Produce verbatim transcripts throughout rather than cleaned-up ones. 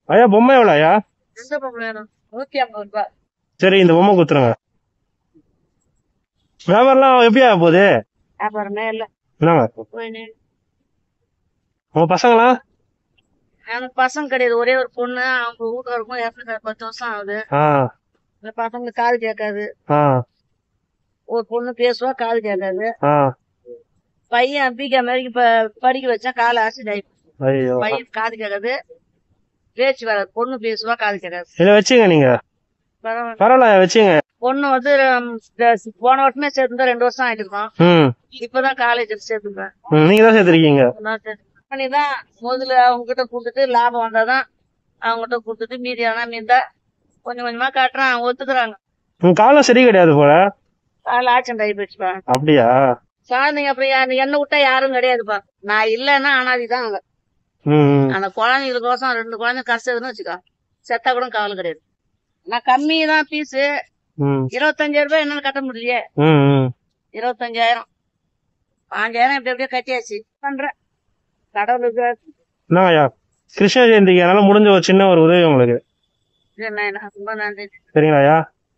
ஐயா பொம்மை எவ்வளோ ஐயா? எந்த பொம்மை வேணும்? நூத்தி ஐம்பது ரூபாய். சரி இந்த பொம்மை குத்துருங்க. வியாபாரம்லாம் எப்படியா போகுது? வியாபாரமே இல்ல. என்னங்க உங்க பசங்களா? எனக்கு பசங்க கிடையாது, ஒரே ஒரு பொண்ணு. அவங்க வீட்டுக்காருக்கும் இறந்து பத்து வருஷம் ஆகுது. இந்த பசங்க காது கேட்காது. ஒரு பொண்ணு பேசுவா, காது கேட்காது. பையன் பிகா மாதிரி படிக்க வச்சா காலை ஆசிட் ஆயிடுச்சு. பையன் காது கேட்காது, பேச்சு வராது. பொண்ணு பேசுவா, காது கேட்காது. இல்ல வச்சுங்க நீங்க. பரவாயில்ல வச்சுங்க. பொண்ணு வந்து போன வருஷமே சேர்த்துதான் ரெண்டு வருஷம் ஆயிட்டு இருக்கோம். இப்பதான் காலேஜ் சேர்த்துப்பேன். நீங்க தான் சேர்த்திருக்கீங்க. பண்ணிதான் முதல்ல அவங்க கிட்ட கொடுத்துட்டு லாபம் வந்தாதான் அவங்க கிட்ட கொடுத்துட்டு மீதி ஆனா மீந்தா கொஞ்சம் கொஞ்சமா காட்டுறான். அவங்க ஒத்துக்குறாங்க. காலம் சரி கிடையாது போல. கால ஆக்சிடென்ட் ஆகி போச்சுப்பா. அப்படியா? குழந்தைங்க அப்படி என்ன விட்டா யாரும் கிடையாதுப்பா. நான் இல்லன்னா அனாதிதான் அங்க. அந்த குழந்தைங்களுக்கோசம் ரெண்டு குழந்தை கஷ்டம்னு வச்சுக்கோ, செத்தா கூட கவலை கிடையாது. நான் கம்மி தான் பீஸு. இருபத்தஞ்சாயிரம் ரூபாய் என்னன்னு கட்ட முடியலையே. இருபத்தஞ்சாயிரம் பாஞ்சாயிரம் எப்படி எப்படியோ கட்டியாச்சு. பண்றேன் கடவுளுக்கு. என்னய்யா கிருஷ்ண ஜெயந்திக்கு அதனால முடிஞ்ச ஒரு சின்ன ஒரு உதவி உங்களுக்கு. ரொம்ப நன்றி. சரிங்களாயா?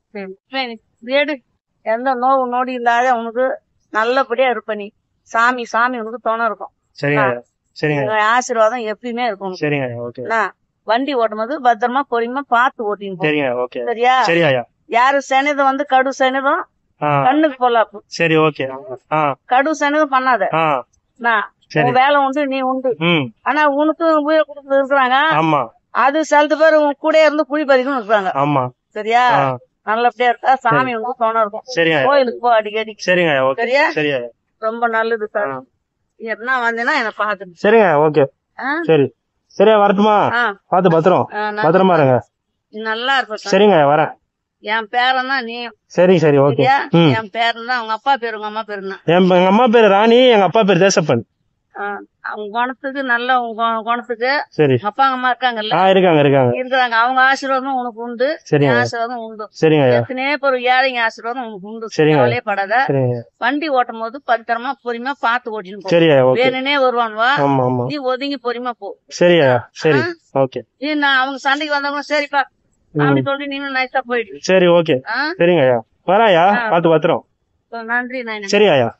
வீடு எந்த நோவு நோடி இல்லாத உனக்கு நல்லபடியா இருப்ப. நீ சாமி சாமி உனக்கு துணை இருக்கும். சரிங்க சரிங்க. ஆசீர்வாதம் எப்பயுமே இருக்கும். சரிங்க ஓகே. வண்டி ஓட்டும் போது பத்திரமா பொறுமையா பார்த்து ஓட்டின்னு. சரிங்க ஓகே. சரியா? சரியா. யாரு சனிதம் வந்து கடு சனிதம் கண்ணுக்கு போலாப்பு. சரி ஓகே. கடு சனிதம் பண்ணாத. உன் வேலை உண்டு, நீ உண்டு. ஆனா உனக்கு உயிரை கொடுத்து இருக்கிறாங்க. அது சிலது பேர் உன் கூட இருந்து குழி பறிக்கணும் இருக்கிறாங்க. சரியா? நல்லபடியா இருக்கா, சாமி உங்களுக்கு தோணை இருக்கும். கோயிலுக்கு போ அடிக்கடி. சரியா? சரியா. ரொம்ப நல்லது சார். எப்படின்னா வந்தீங்கன்னா என்ன பாத்துட்டு. சரிங்க ஓகே. சரி சரியா வரட்டுமா? பாத்து பத்திரம் பத்திரமா இருங்க. நல்லா இருக்கும். சரிங்க வரேன். என் பேரன் தான் நீ. சரி சரி ஓகே. என் பேரன் தான். உங்க அப்பா பேரு உங்க அம்மா பேரு? எங்க அம்மா பேரு ராணி, எங்க அப்பா பேரு தேசப்பன். அவங்க குணத்துக்கு நல்ல குணத்துக்கு. சரி. அப்பா அம்மா இருக்காங்கல்ல? இருக்காங்க இருக்காங்க இருக்கிறாங்க. அவங்க ஆசீர்வாதம் உனக்கு உண்டு, ஆசீர்வாதம் உண்டு. சரிங்க. எத்தனையோ பேர் ஏழைங்க ஆசீர்வாதம் உனக்கு உண்டு. கவலையே படாத. வண்டி ஓட்டும் போது பத்திரமா பொறுமையா பார்த்து ஓட்டின்னு. சரியா? வேணுனே வருவான்வா, நீ ஒதுங்கி பொறுமையா போ. சரியா? சரி ஓகே. நீ நான் அவங்க சண்டைக்கு வந்தவங்க சரிப்பா அப்படி சொல்லி நீங்களும் நைஸா போயிடு. சரி ஓகே. சரிங்க ஐயா வராயா? பாத்து பத்திரம். நன்றி. சரியா?